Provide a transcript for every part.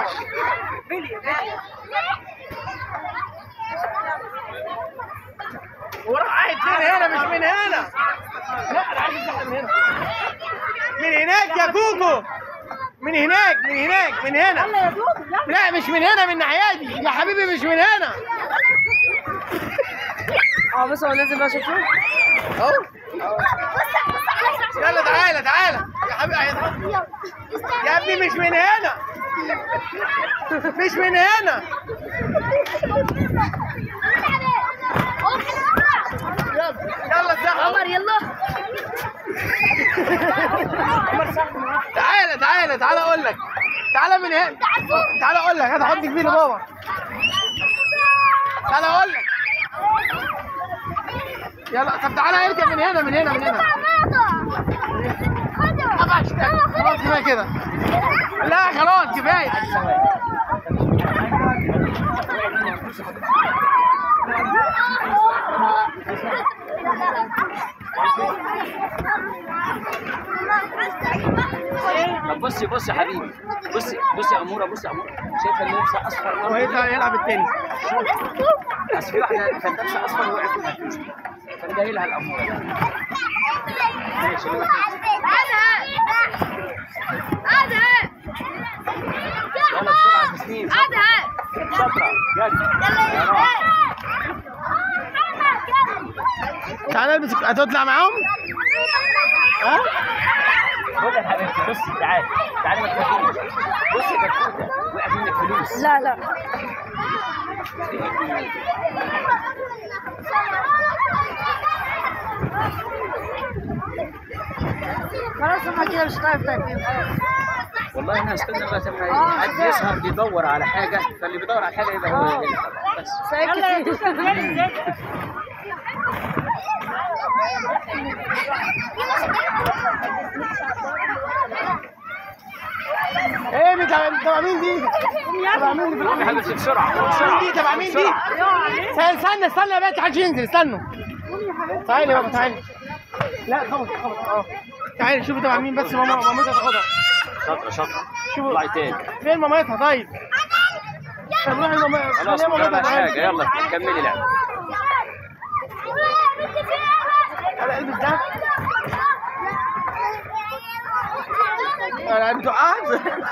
وراح قاعد فين هنا مش من هنا. لا انا عايز من هنا. من هناك يا كوكو. من هناك من هناك من هنا. لا مش من هنا من الناحية دي يا حبيبي مش من هنا. بص هو نازل بقى شوفه اهو. يلا تعالى تعالى يا حبيبي. يا ابني مش من هنا. مش من هنا. يلا سحب عمر يلا. تعالى تعالى تعالى اقول لك. تعالى من هنا. تعالى اقول لك. هات حطك فيه لبابا. تعالى اقول لك. يلا طب تعالى اركب من هنا من هنا من هنا. خلاص كفايه كده. لا خلاص كفايه. طب بصي بصي يا حبيبي. بصي بصي يا اموره. بصي يا اموره. شايفه اللي لابسه اصفر وهيطلع يلعب التاني. بس في واحده كانت لابسه اصفر وقعت في الفلوس كان جاي لها الاموره. ماشي يلا بسرعه تسنيم. شاطره يلا. تعالى البس. هتطلع معاهم؟ ها؟ خد يا حبيبتي. بصي تعالي تعالي ما تخافيش. بصي يا كتكوته وقعت منك فلوس. لا لا خلاص هما كده مش هتعرف تاكل. والله انا هستنى لغايه ما حد يسهر بيدور على حاجه فاللي بيدور على حاجه يبقى هو بس. ايه تبع مين دي؟ تبع مين دي؟ يا حبيبتي بسرعه بسرعه. دي تبع مين دي؟ استنى استنى يا بنت محدش ينزل. استنوا. تعالي يا بابا تعالي. لا خبط خبط. تعالي شوفي تبع مين بس. مامتها تاخدها. شاطره شاطره. شوفوا اطلعي تاني. فين مامتها طيب؟ طب روحي لمامتها. خلاص ما حاجه. يلا كملي لعب. يلا البس ده. انا عارف تقعد.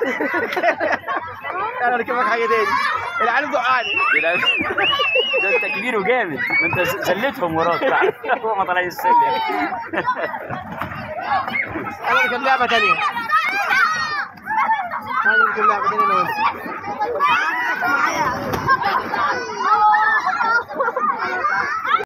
انا اركبك حاجه تاني. العيال بتوقعني. ده انت كبير وجامد. ما انت زلتهم وراك هو ما طلعش السلم. انا اركب لعبه تانيه. انا اركب لعبه تانيه انا وانت.